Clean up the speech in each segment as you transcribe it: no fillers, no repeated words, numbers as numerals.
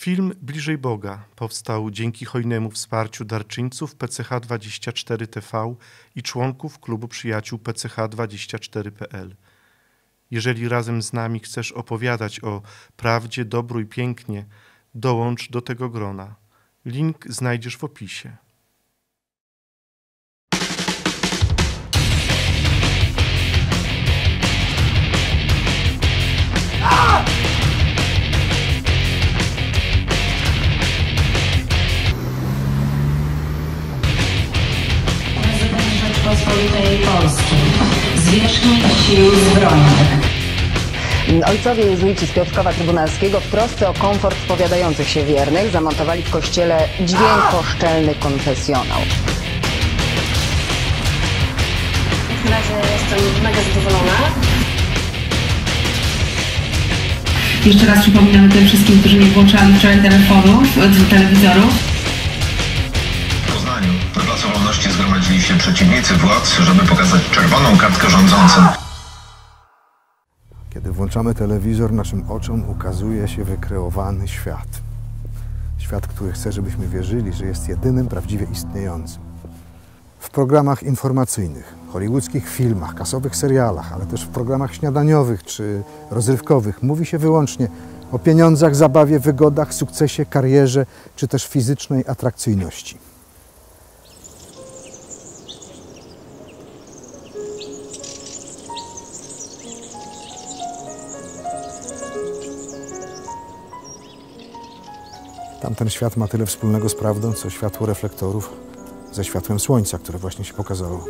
Film Bliżej Boga powstał dzięki hojnemu wsparciu darczyńców PCH24 TV i członków Klubu Przyjaciół PCH24.pl. Jeżeli razem z nami chcesz opowiadać o prawdzie, dobru i pięknie, dołącz do tego grona. Link znajdziesz w opisie. Rzeczypospolitej Polskiej, zwierzchnik Sił Zbrojnych. Ojcowie jezuici z Piotrkowa Trybunalskiego w trosce o komfort spowiadających się wiernych zamontowali w kościele dźwiękoszczelny konfesjonał. W razie jestem mega zadowolona. Jeszcze raz przypominam tym wszystkim, którzy nie włączali wczoraj telefonów, telewizorów. W Poznaniu na Placu Wolności zgromadzili się przeciwnicy władz, żeby pokazać czerwoną kartkę rządzącym. Kiedy włączamy telewizor, naszym oczom ukazuje się wykreowany świat. Świat, który chce, żebyśmy wierzyli, że jest jedynym prawdziwie istniejącym. W programach informacyjnych, hollywoodzkich filmach, kasowych serialach, ale też w programach śniadaniowych czy rozrywkowych mówi się wyłącznie o pieniądzach, zabawie, wygodach, sukcesie, karierze czy też fizycznej atrakcyjności. Tamten świat ma tyle wspólnego z prawdą, co światło reflektorów ze światłem słońca, które właśnie się pokazało.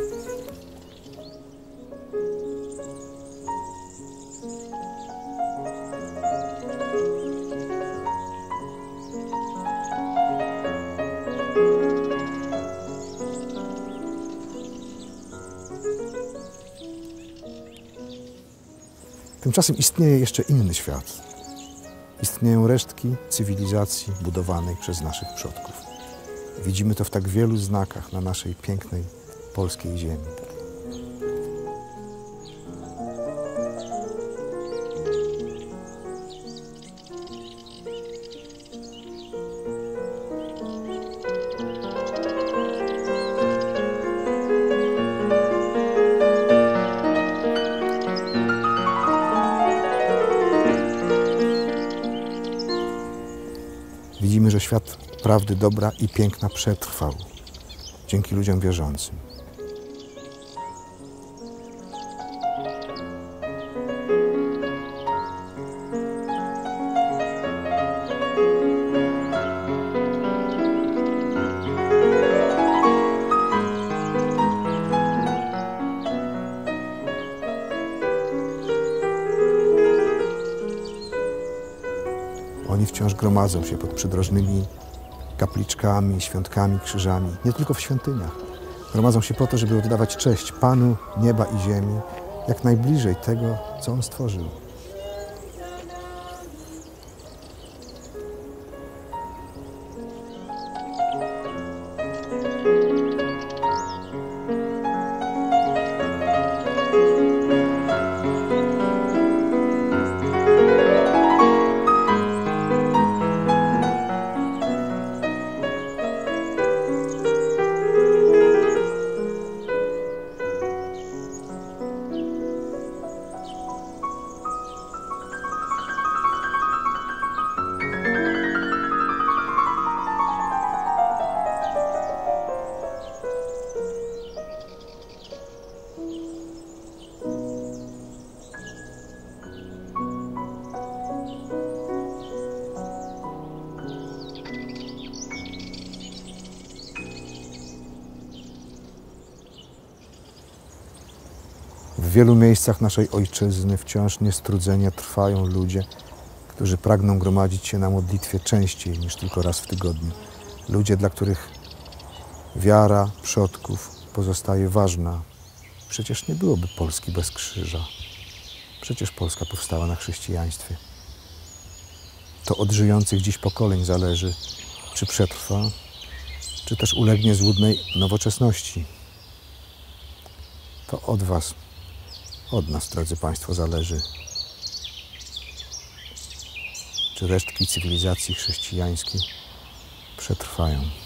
Tymczasem istnieje jeszcze inny świat. Istnieją resztki cywilizacji budowanej przez naszych przodków. Widzimy to w tak wielu znakach na naszej pięknej polskiej ziemi. Widzimy, że świat prawdy, dobra i piękna przetrwał dzięki ludziom wierzącym. Oni wciąż gromadzą się pod przydrożnymi kapliczkami, świątkami, krzyżami, nie tylko w świątyniach. Gromadzą się po to, żeby oddawać cześć Panu nieba i ziemi, jak najbliżej tego, co On stworzył. W wielu miejscach naszej ojczyzny wciąż niestrudzenie trwają ludzie, którzy pragną gromadzić się na modlitwie częściej niż tylko raz w tygodniu. Ludzie, dla których wiara przodków pozostaje ważna. Przecież nie byłoby Polski bez krzyża. Przecież Polska powstała na chrześcijaństwie. To od żyjących dziś pokoleń zależy, czy przetrwa, czy też ulegnie złudnej nowoczesności. To od was, od nas, drodzy Państwo, zależy. czy resztki cywilizacji chrześcijańskiej przetrwają.